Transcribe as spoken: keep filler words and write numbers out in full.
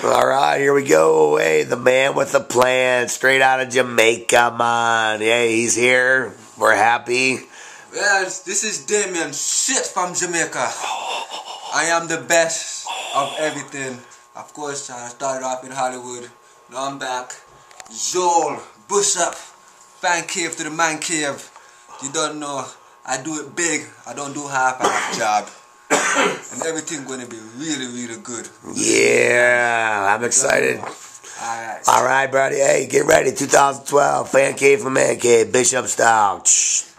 All right, here we go. Hey, the man with the plan, straight out of Jamaica, man. Hey, he's here. We're happy. Yes, this is Damien, shit from Jamaica. I am the best of everything. Of course, I started off in Hollywood. Now I'm back. Joel, bush up, fan cave to the man cave. You don't know, I do it big. I don't do half-half job. And everything gonna be really, really good. Yeah, I'm excited. Alright. All right, buddy. Hey, get ready. two thousand twelve, Fan Cave for Man Cave, Bishop style.